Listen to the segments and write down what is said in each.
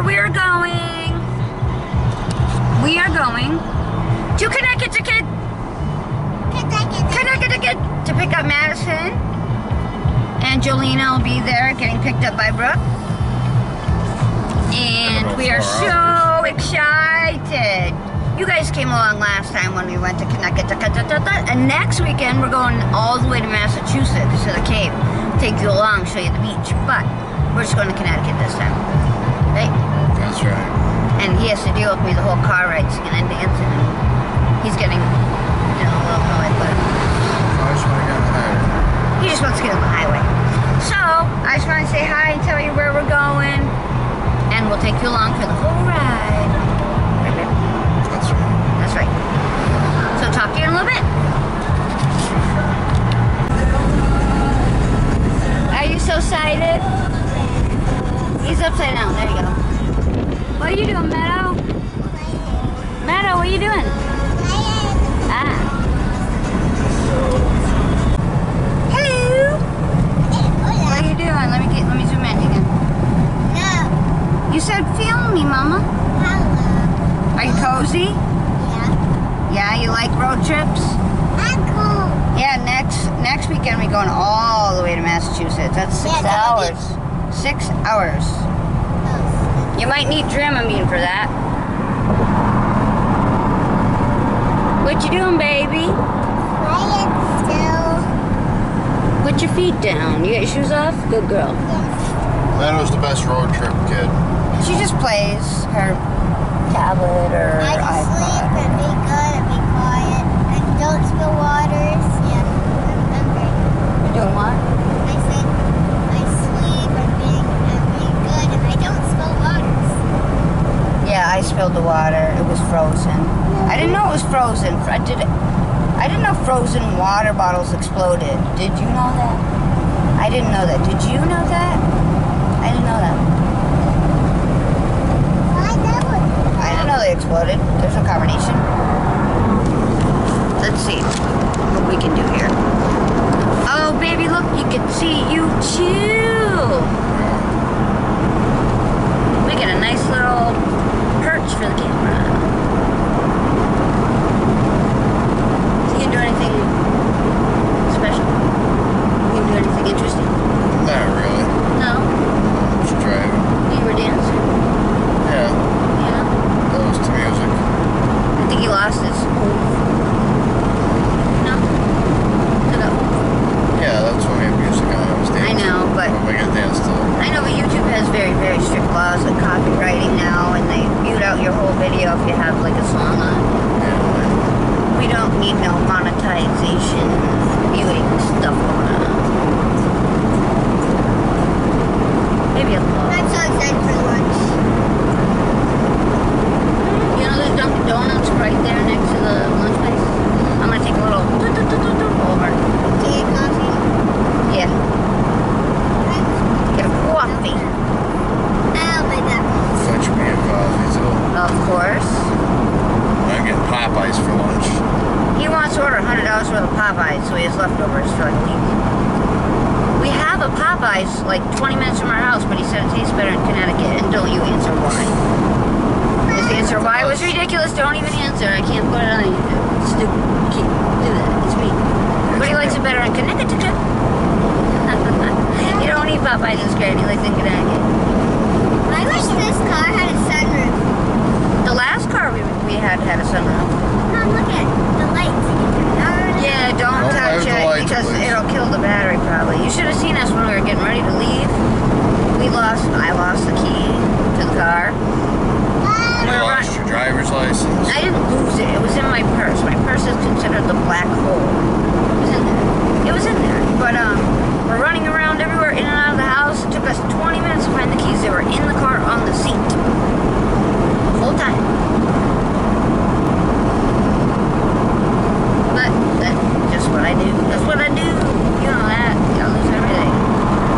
where we are going. We are going to Connecticut to pick up Madison. And Jolena will be there getting picked up by Brooke. And we are so excited. You guys came along last time when we went to Connecticut. And next weekend we're going all the way to Massachusetts to the Cape. Take you along, show you the beach. But we're just going to Connecticut this time. Right? That's right. And he has to deal with me the whole car ride, singing and dancing. He's getting, you know, a little annoyed, but he just wants to get on the highway. So, I just want to say hi and tell you where we're going. And we'll take you along for the whole ride. Right, babe? That's right. That's right. So, talk to you in a little bit. Are you so excited? He's upside down. There you go. What are you doing, Meadow? Meadow, what are you doing? Ah. Hello. What are you doing? Let me zoom in again. No. You said film me, Mama. Hello. Are you cozy? Yeah. Yeah, you like road trips? I'm cool. Yeah, next weekend we're going all the way to Massachusetts. That's 6 hours. 6 hours. You might need Dramamine for that. What you doing, baby? Quiet still. Put your feet down. You got your shoes off? Good girl. Yes. That was the best road trip, kid. She just plays her tablet or iPod. I sleep and be good and be quiet and don't spill waters. Yeah, remember. You're doing what? I said I sleep and be good and I don't spill waters. Yeah, I spilled the water. It was frozen. I didn't know it was frozen. I didn't know frozen water bottles exploded. Did you know that? I didn't know that. Did you know that? I didn't know that. I didn't know they exploded. There's no carbonation. Let's see what we can do here. Oh, baby, look, you can see you too. We get a nice little perch for the camera. So you can do anything special? You can do anything interesting? Not really. No? Just driving. You were dancing? Yeah. Yeah? That was to music. I think he lost his No? To the Yeah, that's when we have music on. I was dancing. I know, but We got dance to it. I know, but YouTube has very, very strict laws like copywriting now, and they mute out your whole video if you have like a song on. Yeah, We don't need no monetization, muting stuff going on. Maybe a little. I'm so excited for lunch. You know, there's Dunkin' Donuts right there next to the lunch place. I'm gonna take a little over. Tea, coffee. Yeah. Get a coffee. Oh my God. fetch me a coffee too. Of course. I'm getting Popeyes for lunch. He wants to order $100 worth of Popeyes, so he has leftovers for like a week. We have a Popeyes like 20 minutes from our house, but he said it tastes better in Connecticut. And don't you answer why. Just answer why. It was ridiculous. Don't even answer. I can't put it on you. It's stupid. You can't do that. It's me. But he likes it better in Connecticut. You don't eat Popeyes in Scranton. He likes it in Connecticut. I wish this car had a sunroof. The last car we had a sunroof. Mom, look at the lights. You can turn it on. Yeah, don't Don't touch play with the it lights, because please. it'll kill the battery probably. You should have seen us when we were getting ready to leave. I lost the key to the car. You We're lost your driver's license. I didn't lose it. It was in my purse. My purse is considered the black hole. It was in there. It was in there. But we're running around everywhere, in and out of the house. It took us 20 minutes to find the keys. They were in the car on the seat. The whole time. But that's just what I do. That's what I do. You know that. I lose everything.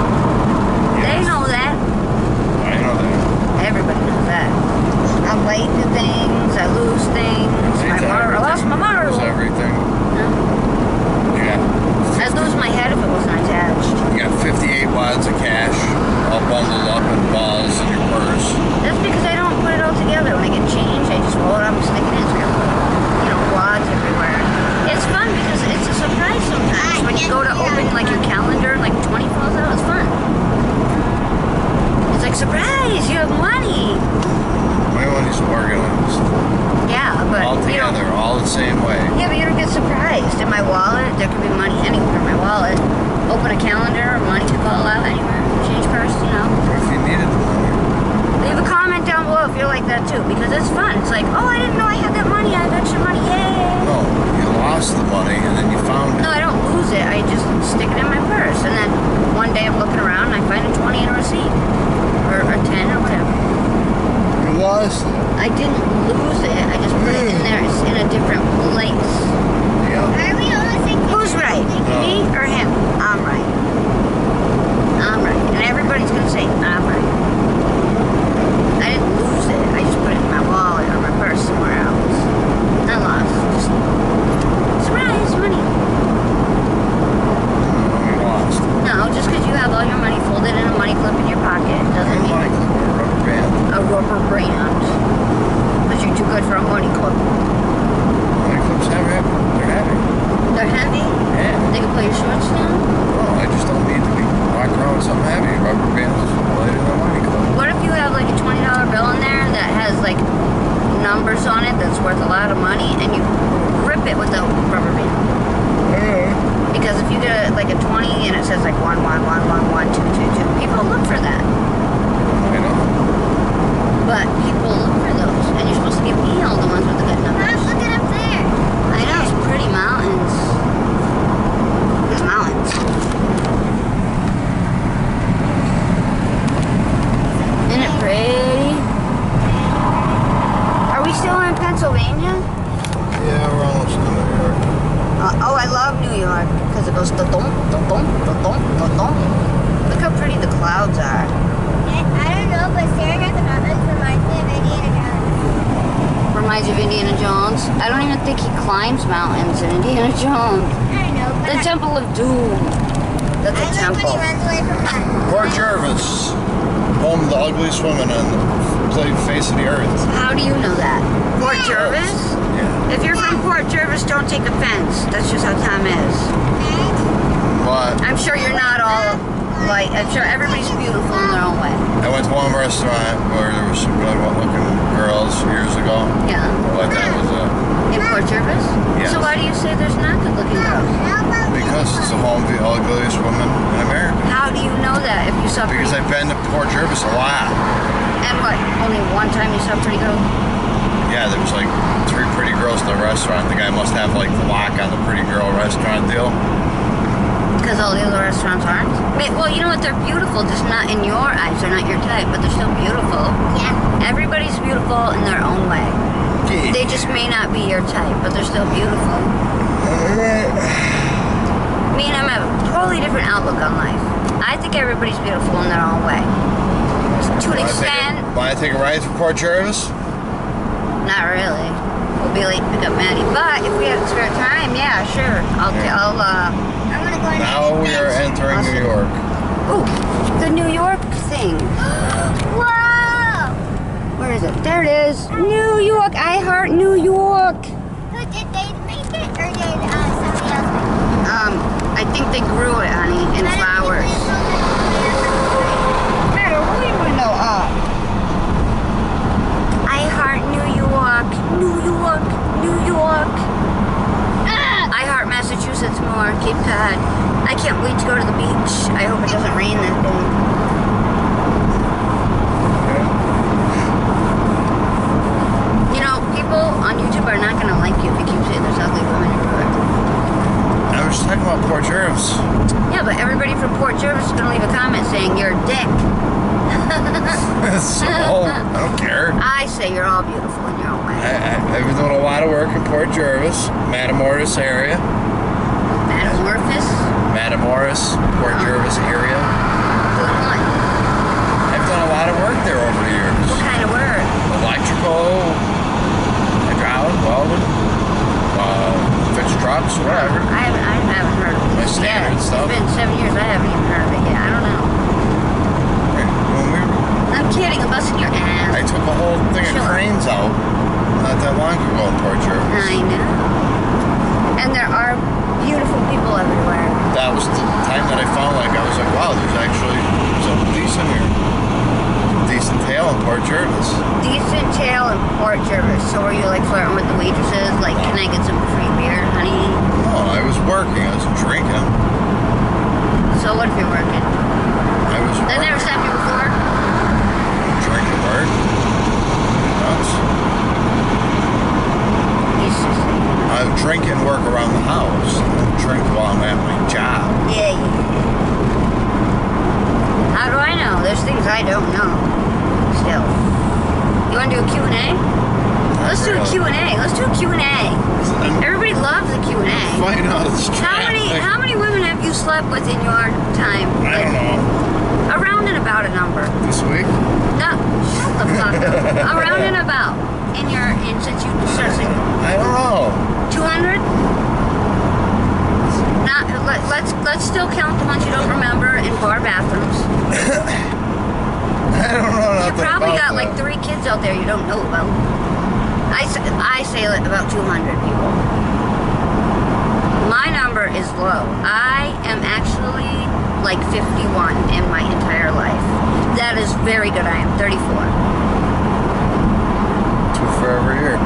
that too, because it's fun. It's like, oh, I didn't know I had that money. I have extra money. Yay! No, you lost the money and then you found it. No, I don't lose it. I just stick it in my purse. And then one day I'm looking around and I find a 20 in a receipt. Or a 10 or whatever. You lost it. I didn't lose it. I just put it in there. It's in a different place. Yeah. Are we almost like Who's right? Me or him? I'm right. I'm right. And everybody's going to say, I'm right. I didn't lose it. I just put it in my wallet or my purse somewhere else. I lost. Just surprise money. You lost. No, just because you have all your money folded in a money clip in your pocket doesn't mean Money clip or a rubber band. a rubber band. Because you're too good for a money clip. Money clips have heavy. They're heavy. They're heavy. Yeah. They can pull your shorts down. No, I just don't need to be walking around with something heavy. Rubber bands is lighter than a money clip. What if you have like a $20 bill in there that has like numbers on it that's worth a lot of money and you grip it with a rubber band? Because if you get like a 20 and it says like 1, 1, 1, 1, 1, 2, 2, 2, people look for that. I know. But people look for those. And you're supposed to give me all the ones with the good numbers. Mom, look at up there. I know, it's pretty mountains. It's mountains. Isn't it pretty? Are we still in Pennsylvania? Yeah, we're almost in New York. Oh, I love New York because it goes da-dum, da-dum, da-dum, da-dum. Look how pretty the clouds are. I don't know, but staring at the mountains reminds me of Indiana Jones. Reminds you of Indiana Jones. I don't even think he climbs mountains in Indiana Jones. I know, but The Temple of Doom. That's a I like when temple. he runs away from that. Port Jervis, home of the ugliest women on the face of the earth. How do you know that? Port Jervis? Yeah. If you're from Port Jervis, don't take offense. That's just how Tom is. But I'm sure you're not all like, I'm sure everybody's beautiful in their own way. I went to one restaurant where there were some good-looking girls years ago. Yeah. But that was In Port Jervis? Yes. So why do you say there's not good looking girls? because it's the home of the ugliest woman in America. How do you know that if you saw pretty? Because I've been to Port Jervis a lot. And what? Only one time you saw pretty girls? Yeah, there was like 3 pretty girls in the restaurant. The guy must have like the lock on the pretty girl restaurant deal. Because all the other restaurants aren't? Well, you know what? They're beautiful, just not in your eyes. They're not your type, but they're still beautiful. Yeah. Everybody's beautiful in their own way. Yeah. They just may not be your type, but they're still beautiful. Me and him have a totally different outlook on life. I think everybody's beautiful in their own way. To an extent, Want to take a ride to Port Jervis? not really. We'll be late to pick up Maddie. But if we have spare time, yeah, sure. I'm gonna go Now we are entering New York. Ooh, the New York thing. Whoa! Where is it? There it is. New York. I heart New York. Who did they make it, or did somebody else make it? I think they grew it, honey, in flowers. Matter, what do you know? I heart New York. New York. New York. I heart Massachusetts more. Cape Cod. I can't wait to go to the beach. I hope it doesn't rain that day. You know, people on YouTube are not going to like you if you keep saying there's ugly women everywhere. I was talking about Port Jervis. Yeah, but everybody from Port Jervis is going to leave a comment saying you're a dick. So, I don't care. I say you're all beautiful in your own way. I've been doing a lot of work in Port Jervis, Matamoros area. Metamorphosis? Matamoros, Port Jervis area. Doing what? I've done a lot of work there over the years. What kind of work? Electrical, hydraulic, welding, fix trucks, whatever. I haven't heard of it. My standard stuff. It's been 7 years. I haven't even heard of it yet. I don't know. I'm kidding. I'm busting your ass. I took a whole thing of cranes out not that long ago in Port Jervis. I know. And there are beautiful people everywhere. That was the time that I found, like, I was like, wow, there's actually something decent here. Some decent tail in Port Jervis. Decent tail in Port Jervis. So were you like flirting with the waitresses? Like, can I get some free beer, honey? No, I was working. I wasn't drinking. So what if you're working? I was That never stopped you before? drinking work. No. there's things I don't know. Still. You want to do a Q&A? Let's do a Q&A. Let's do a Q&A. Everybody loves a Q&A. Find out it's How many women have you slept with in your time? I don't know. Around and about a number. This week? No, shut the fuck up. Around and about since you started sleeping. I don't know. 200? Not. Let's still count the ones you don't remember in bar bathrooms. I don't know. You probably got that. like 3 kids out there you don't know about. I say about 200 people. My number is low. I am actually like 51 in my entire life. That is very good. I am 34. 2 for every year.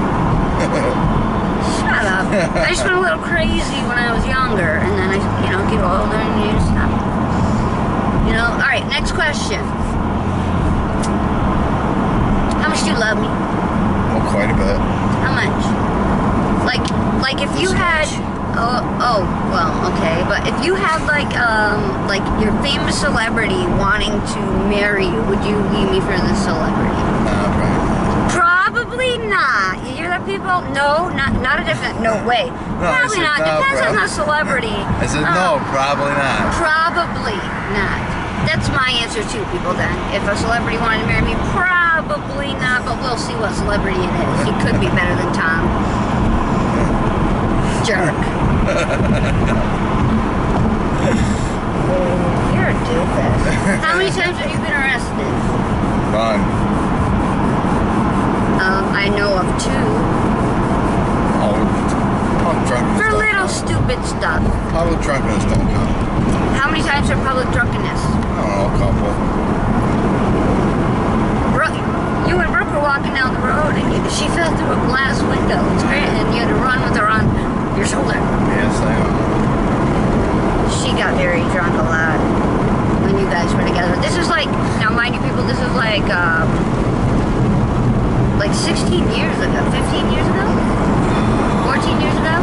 Shut up. I just went a little crazy when I was younger, and then I, get older and you just stop. All right, next question. How much do you love me? Well, quite a bit. How much? Like if you had, well, okay, but if you had like your famous celebrity wanting to marry you, would you leave me for this celebrity? Probably not. You hear that, people? No, not a definite. No way. No, Probably not. Depends on the celebrity. I said no, probably not. Probably not. That's my answer too, people. Then, if a celebrity wanted to marry me, probably not. But we'll see what celebrity it is. He could be better than Tom. Jerk. You're a doofus. How many times have you been arrested? None. I know of 2. Oh, public drunkenness. For little stupid stuff. Public drunkenness don't count. How many times for public drunkenness? I don't know, a couple. You and Brooke were walking down the road and she fell through a glass window. It's great, and you had to run with her on your shoulder. Yes, I know. She got very drunk a lot when you guys were together. This is like, now mind you people, this is like 16 years ago, 15 years ago, 14 years ago.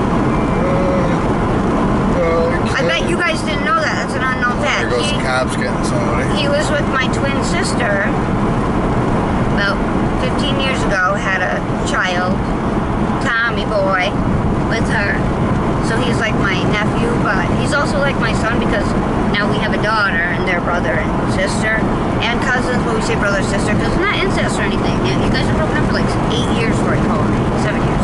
I bet you guys didn't know that. That's an unknown fact. There goes the cops getting somebody. He was with my twin sister about 15 years ago, had a child, Tommy boy, with her. So he's like my nephew, but he's also like my son because now we have a daughter and they're brother and sister and cousins. When we say brother and sister, because it's not incest or anything. You guys have broken up for like 8 years before he called me, 7 years.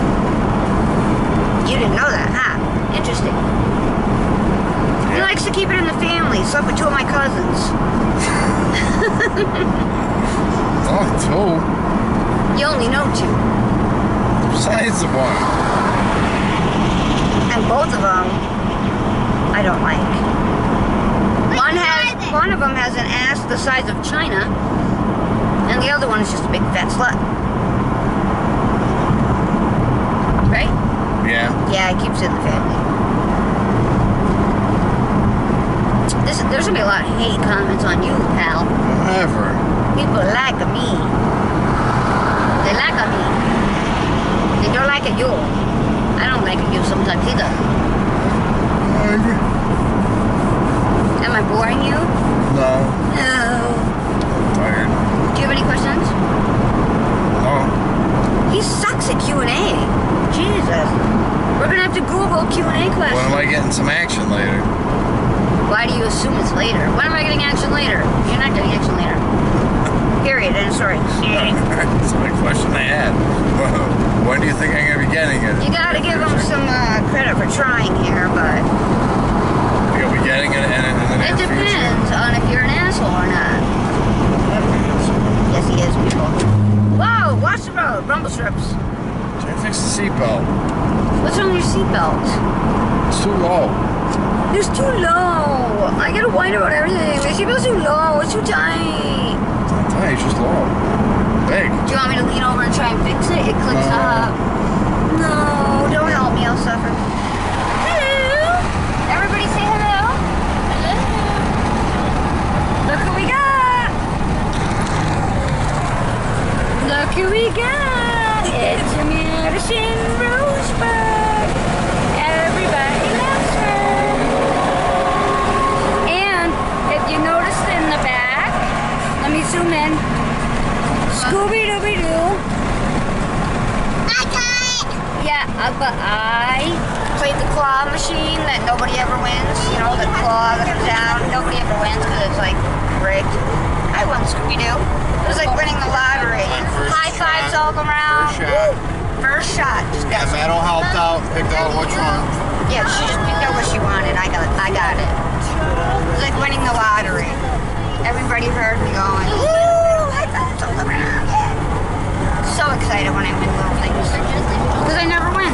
You didn't know that, huh? Interesting. He likes to keep it in the family. Slept with 2 of my cousins. Oh, 2? You only know 2. Besides the one. And both of them, I don't like. One of them has an ass the size of China, and the other one is just a big fat slut. Right? Yeah. Yeah, it keeps it in the family. There's gonna be a lot of hate comments on you, pal. Whatever. People like me. They like me. They don't like you. I don't like you sometimes either. Am I boring you? No. No. I'm tired. Do you have any questions? No. He sucks at Q&A. Jesus. We're gonna have to Google Q&A questions. When am I getting some action later? Why do you assume it's later? When am I getting action later? You're not getting action later. Period. End story. That's my question I had. When do you think I'm going to be getting it? You gotta give him some credit for trying here, but... You'll be getting it in the near it depends on if you're an asshole or not. Yes, he is, people. Whoa! Watch the road. Rumble strips. Try to fix the seatbelt. What's wrong with your seatbelt? It's too low. It's too low. I gotta whine about everything. My seatbelt's too low. It's too tight. It's not tight, it's just low. Big. Do you want me to lean over and try and fix it? It clicks up. No, don't help me. I'll suffer. Hello. Everybody say hello. Hello. Look who we got. Look who we got. It's a Madison Rosebud. Everybody loves her. And if you notice in the back, zoom in. Scooby-Dooby-Doo. I got it. Yeah, but I played the claw machine that nobody ever wins. You know, the claw that goes down. Nobody ever wins because it's like rigged. I won Scooby-Doo. It was like winning the lottery. High fives all around. First shot. Just got Meadow helped out, picked out which one. Yeah, she just picked out what she wanted. I got it. It was like winning the lottery. Everybody heard me going, woo! High fives all around. So excited when I win little things. Because I never win.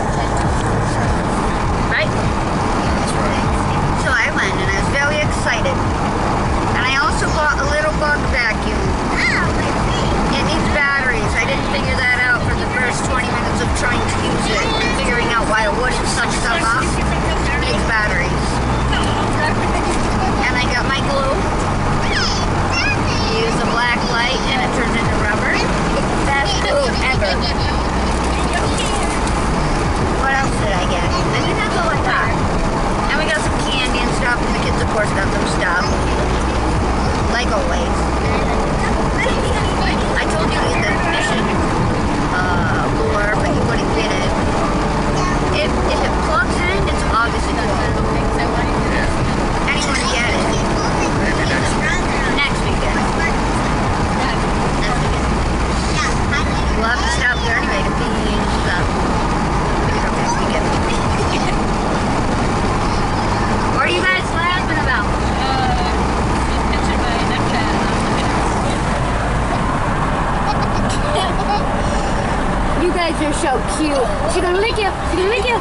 Right? That's right. So I went and I was very excited. And I also bought a little bug vacuum. It needs batteries. I didn't figure that out for the first 20 minutes of trying to use it and figuring out why it wouldn't suck stuff up. It needs batteries. And I got my glue. You use a black light and it turns into rubber. Best glue ever. What else did I get? I think that's all I got. And we got some candy and stuff, and the kids, of course, got some stuff. Like always. I told you to get the mission lure, but you wouldn't get it. If it plugs in, it's obviously good. Anyone can get it. Maybe next week. Next weekend. We'll have to stop there anyway to pee and stuff. What are you guys laughing about? You guys are so cute. She's gonna lick you. She's gonna lick you.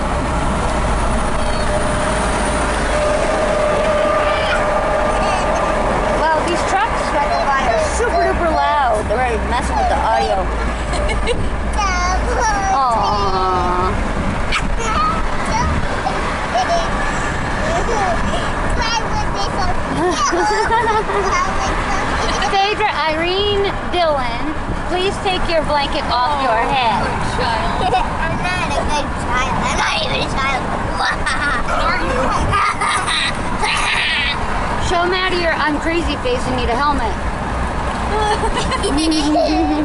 Well, these trucks that go by are super duper loud. They're already messing with the audio. Aww. Phaedra Irene Dillon, please take your blanket off your head. I'm not a good child. I'm not even a child. Are you? Show Maddie your I'm crazy face and need a helmet. What are you doing?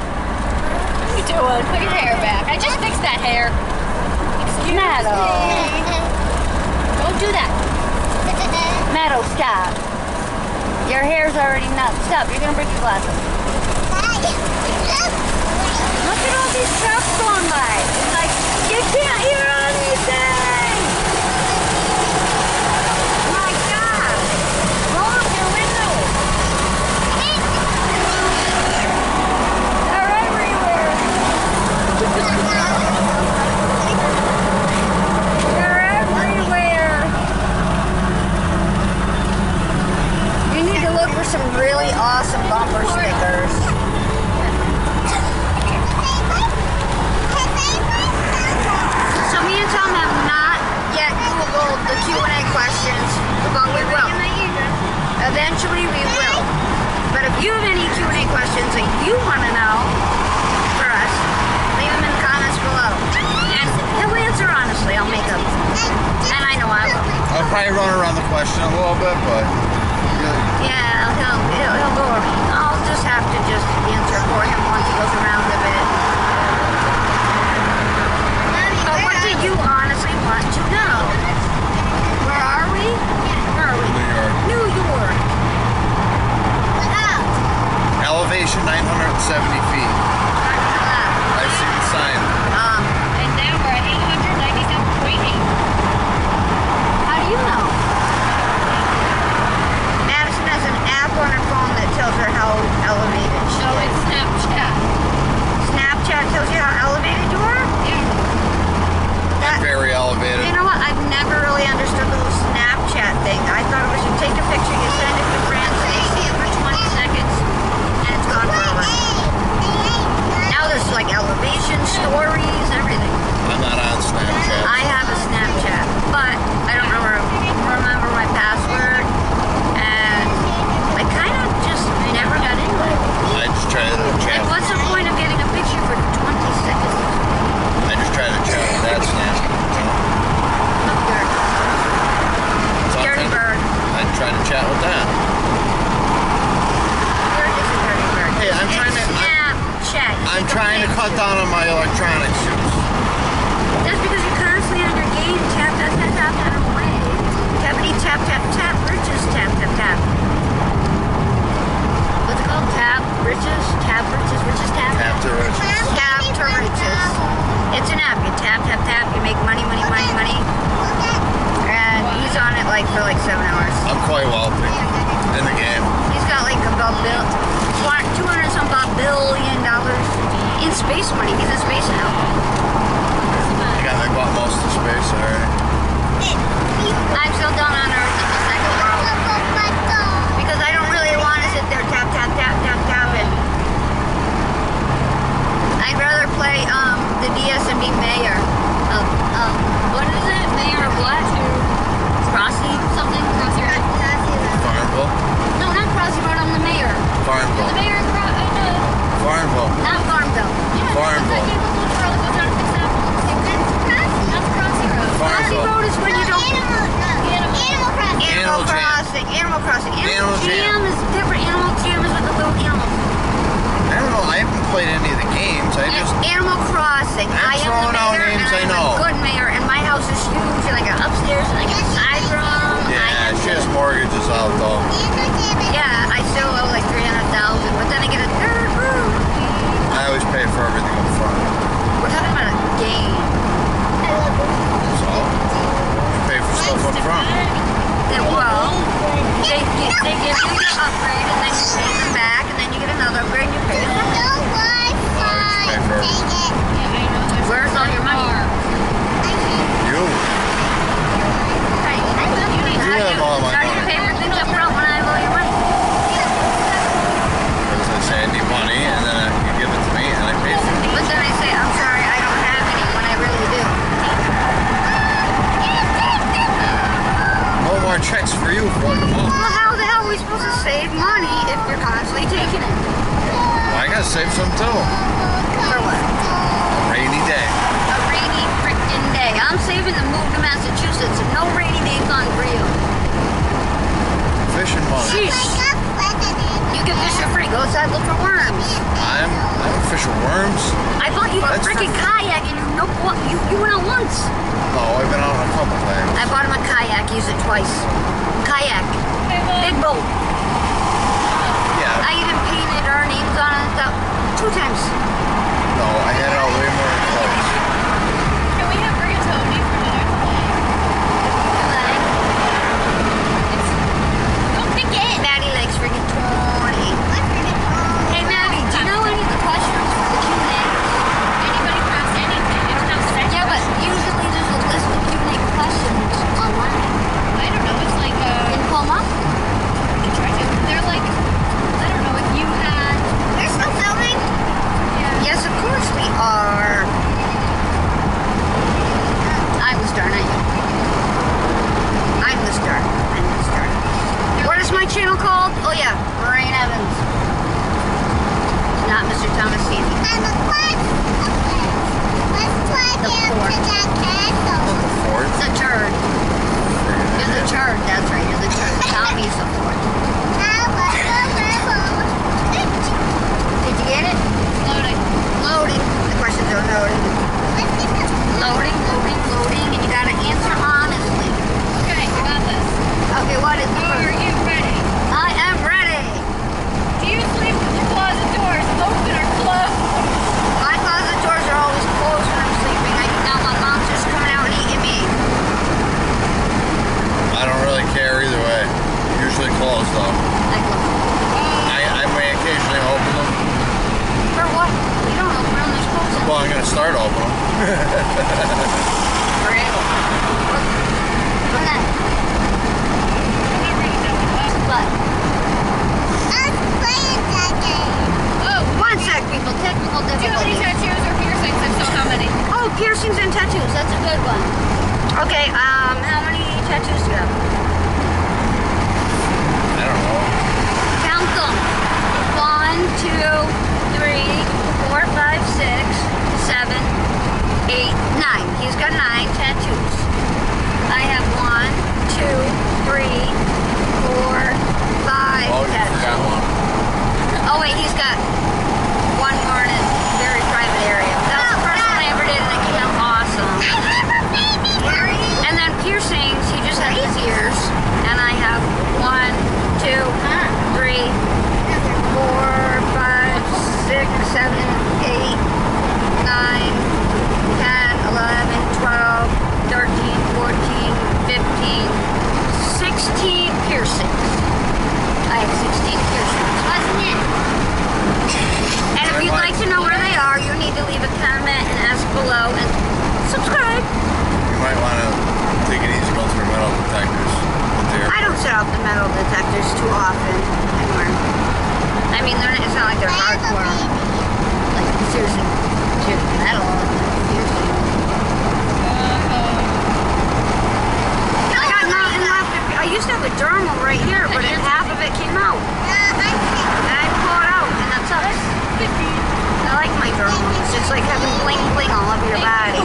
Put your hair back. I just fixed that hair. Excuse Meadow. me. Don't do that. Meadow, stop. Your hair's already nuts. Stop, you're gonna break your glasses. Look at all these trucks going by. It's like, you can't hear anything! My God! Roll up your window! They're everywhere! They're everywhere! You need to look for some really awesome bumper stickers. So me and Tom have not yet Googled the Q&A questions, but we will. Eventually we will. But if you have any Q&A questions that you want to know for us, leave them in the comments below. And he'll answer honestly. I'll make them. And I know I will. I'll probably run around the question a little bit, but Yeah, he'll go over. I'll just have to just answer for him once he goes around a bit. But what do you honestly want to know? Where are we? Where are we? New York. New York. Elevation 970 feet. I've seen the sign. And now we're at 897.8. How do you know? Madison has an app on her phone that tells her how elevated she So is. it's Snapchat. Snapchat tells you how elevated you are? I'm very elevated. You know what? I've never really understood the little Snapchat thing. I thought it was you take a picture, you send it to friends, they see it for 20 seconds, and it's gone forever. I'm trying to cut down on my electronics use. That's because you're constantly on your game. Tap, tap, tap, tap, tap, away. Tappity, tap, tap, tap. Riches, tap, tap, tap. What's it called? Tap, riches, tap, riches, riches, tap. Tap to riches. Tap to riches. It's an app. You tap, tap, tap. You make money, money, money, money. And he's on it like for like 7 hours. I'm quite wealthy in the game. He's got like about $200 some billion in space money. He's in space now. I got like bought most of the space already. I'm still down on Earth in the second world because I don't really want to sit there tap, tap, tap, tap, tapping. I'd rather play the DS and be mayor of what is it? Mayor of what? Crossy something? Crossy Road? Farmville. No, not Crossy Road. I'm the mayor. Farmville. The mayor Farmville. Not Farmville. Farmville. That's Crossy Road. Crossy Farmville. Road is when you don't. Animal Crossing. Animal Crossing. Animal Jam. Jam is different. Animal Jam is with the little animals. I don't know. I haven't played any of the games. I just. Animal Crossing. I'm I am throwing the out mayor, names and I I'm know. a good mayor, and my house is huge, and I got upstairs, and I got a side room. Yeah, she has mortgages out though. Yeah, I still owe like $300,000, but then I get a third room. I always pay for everything up front. We're talking about a game. So, you pay for stuff up front. That, well, they give you the upgrade, and then you pay them back, and then you get another upgrade, and you pay them back. Where's all your money? You. How do have all my how do you money. pay for things up front when I have all your money? As I say, I need money, and then you give it to me, and I pay for it. But then I say, I'm sorry, I don't have any when I really do. No more checks for you for like a month. Well, how the hell are we supposed to save money if you're constantly taking it? Well, I gotta save some too. For what? A rainy day. A rainy frickin' day. I'm saving the move to Massachusetts. No rainy days on Rio. Fishing money. Sheesh. You can fish for free. Go outside, look for worms. I don't fish for worms. I bought you a That's frickin' for- kayak and you went out once. No, I've been out a couple times. I bought him a kayak, used it twice. Kayak. Big boat. Yeah. I even painted our names on it and stuff 2 times. No, I had it out way more than close. Can we have rigatoni for dinner today? Don't pick it. Maddie likes rigatoni. Hey Maddie, do you know any of the questions for the Q&A? Anybody can ask anything. It's not special. Yeah, but usually there's a list of Q&A questions online. I don't know. It's like Can you pull them up? they're like, I don't know if you had. We're still filming? Yeah. Yes, of course we are. I'm the star, not you. I'm the star. I'm the star. What is my channel called? Oh yeah, Rain Evans. Not Mr. Thomasini. Fourth. It's a turd. You're the turd. That's right. You're the turd. Tommy's the fourth. Did you get it? Loading. Loading. The questions are loading. Loading, loading, loading, and you gotta answer honestly. Okay, I got this. Okay, what is the Are first? you ready? I am ready. Do you sleep with your closet doors open or closed? My closet doors are always closed when I'm sleeping. I don't want monsters coming out and eating me. I don't really care either way. Usually closed though. Like, I may occasionally open them. for what? You don't open them, they're supposed to. Well, I'm gonna start opening them. For real. What's that? What? Oh, 1 sec, people. Technical do you have any difficulties. tattoos or piercings? If so, how many? Oh, piercings and tattoos. That's a good one. Okay, how many tattoos do you have? I don't know. Count them. 1, 2, 3, 4, 5, 6, 7, 8, 9. He's got 9 tattoos. I have 1, 2, 3, 4, 5 Oh, you tattoos. forgot one. Oh wait, he's got one more in his very set up the metal detectors too often anymore. I mean, it's not like they're hardcore. Like, seriously, metal. Seriously. I got nothing left. I used to have a dermal right here, but half of it came out. And I pulled it out, and that sucks. I like my dermal. It's just like having bling bling all over your body.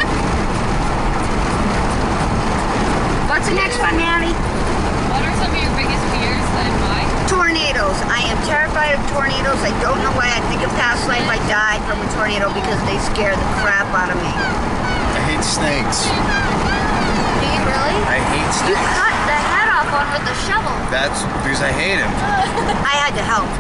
What's the next one, Maddie? What are some of your biggest fears and why? Tornadoes. I am terrified of tornadoes. I don't know why. I think in past life I died from a tornado because they scare the crap out of me. I hate snakes. Do you really? I hate You snakes. cut the head off one with a shovel. That's because I hate him. I had to help.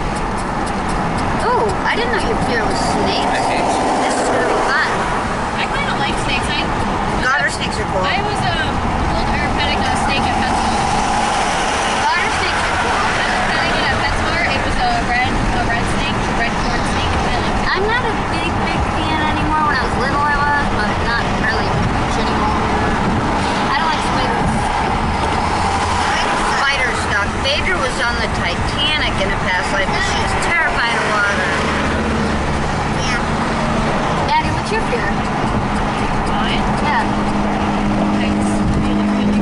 Oh, I didn't know your fear was snakes. I hate snakes. This is going to be fun. I kind of like snakes. Garter snakes are cool. I was told petting a snake at PetSmart. Garter snakes are cool. I was petting it at PetSmart. It was a red snake, a red corn snake. I'm not a big fan anymore. When I was little I was, but not really much anymore. I don't like spiders. Spider stuff. Phaedra was on the Titanic in a past life, but she was terrified of water. Yeah. Maddie, what's your fear? Mine? Yeah. Heights. Really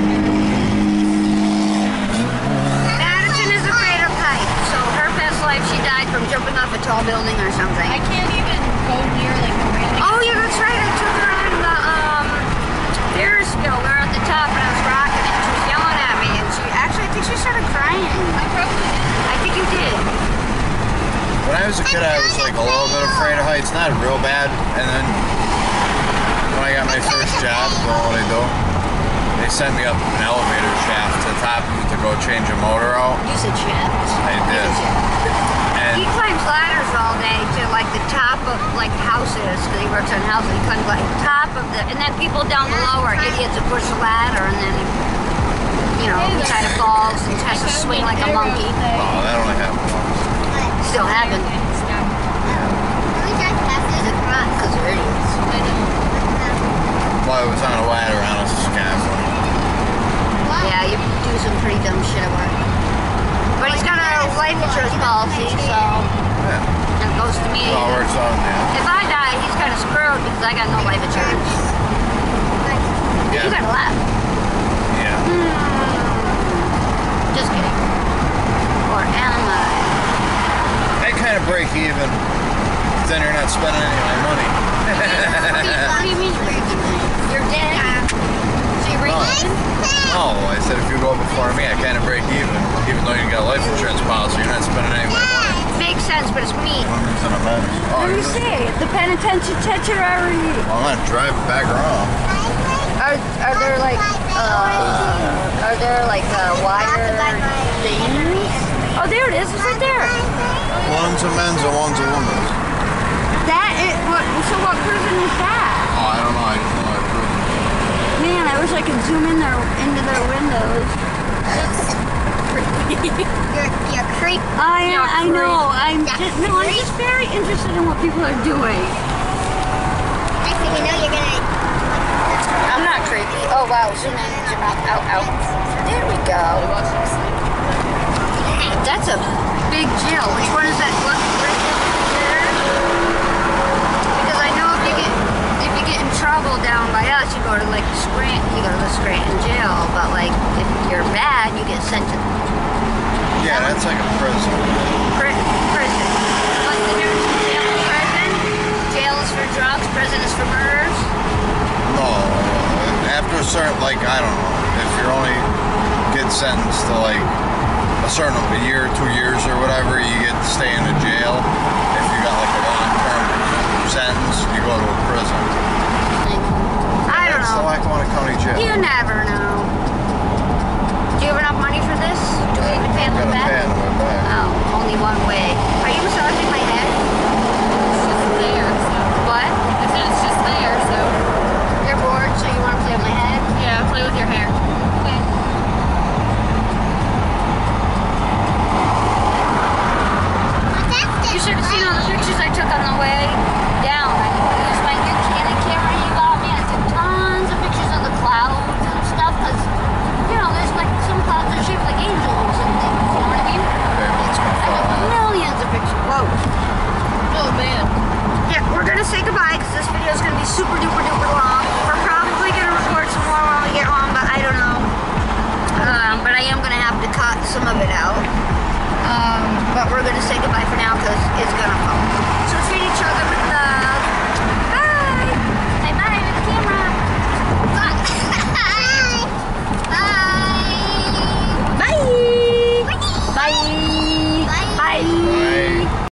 Madison is afraid of heights, so her past life she died from jumping off a tall building or something. I can't even go near like the railing. Oh yeah, that's right. I took her on the Ferris wheel. We were at the top and I was rocking it. She was yelling at me, and I think she started crying. I probably did. I think you did. When I was a kid, I was like a little bit afraid of heights, not real bad. And then when I got my first job, doing what I do, they sent me up an elevator shaft to the top of it to go change a motor out. You said shaft. I did. And He climbs ladders all day to like the top of like houses because he works on houses. He climbs like top of the, and then people down below are idiots who push the ladder and then he kind of falls and has to swing like a monkey. oh, that only happened once. Still happen We just have to cross. because they're idiots. Well, I was on a ladder on a scaffold. Yeah, you do some pretty dumb shit at work. But he's got a life insurance policy, so Yeah. it goes to me. It all works out in the end. If I die, he's kind of screwed because I got no life insurance. Yeah. You gotta laugh. Yeah. Just kidding. Or am I? I kind of break even. Then you're not spending any of my money. What do you mean you're dead? So you break even? No, I said if you go before me, I kind of break even though you got a life insurance policy, you're not spending any of my money. Makes sense, but it's me. One reason I'm at. Oh, Let me you're- see. The penitentiary. Well, I'm gonna drive it back around. Are there like wire things? Oh, there it is. It's right there. One's a men's and one's a woman's. That is what? So what prison is that? Oh, I don't know. I just know I proved it. Man, I wish I could zoom in into their windows. You're creep. I know. I'm just very interested in what people are doing. Next thing you know, you're gonna. I'm not creepy. Oh wow, zoom in, zoom out, out. There we go. That's a big jail. Which one is that? Look right there. Because I know if you get in trouble down by us, you go to like the Scranton jail. But like if you're bad, you get sent to Yeah, that's like a prison. prison. Like the difference between jail and prison. Jail is for drugs. Prison is for murders. No, after a certain, like, I don't know, if you're only get sentenced to like a year, 2 years or whatever, you get to stay in a jail. If you got like a long-term sentence, you go to a prison. I don't It's the know. Lackawanna County Jail. You never know. Do you have enough money for this? Do we even pay I'm them gonna pay back? them